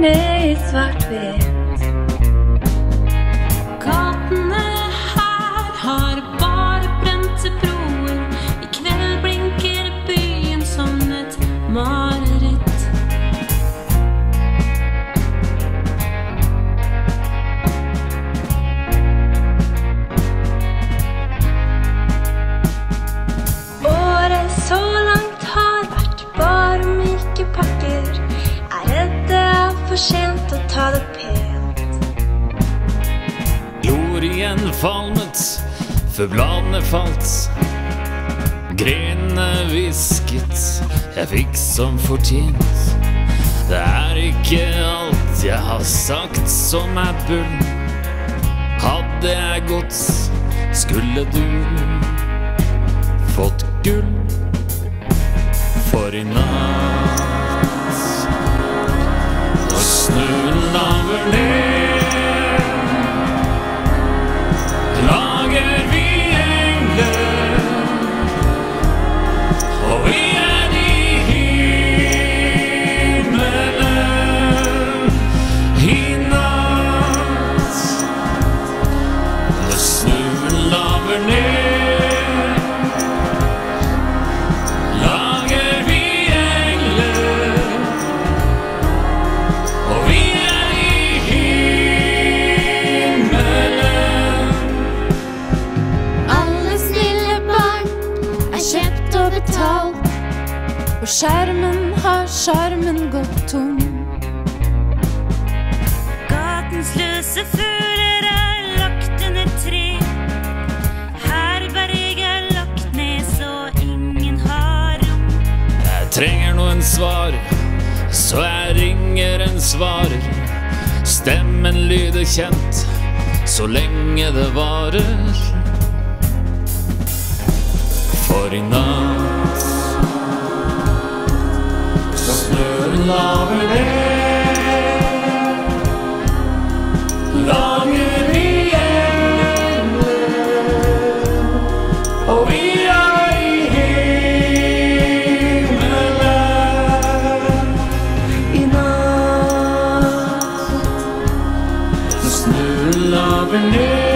ned I svart-hvitt. Gatene her har bare brente broer. I kveld blinker byen som et mareritt. Året så langt har vært bare myke pakker. Redd det for sent å ta det pent. Glorien falmet før bladene falt. Grenene visket, jeg fikk som fortjent. Det ikke alt jeg har sagt som bull. Hadde jeg gått, skulle du fått gull. For I natt når snøen laver ned, lager vi engler, og vi I himmelen. I natt når snøen laver ned, lager vi engler, og vi I himmelen. Alle snille barn kjøpt og betalt, og skjermen har skjermen gått tom. Gatens løse fugler lagt under tre. Herberget lagt ned så ingen har rom. Jeg trenger noen svar, så jeg ringer en svarer. Stemmen lyder kjent, så lenge det varer. For I natt så snøen laver ned, lager vi engler, og vi I himmelen. I natt Så snøen laver ned,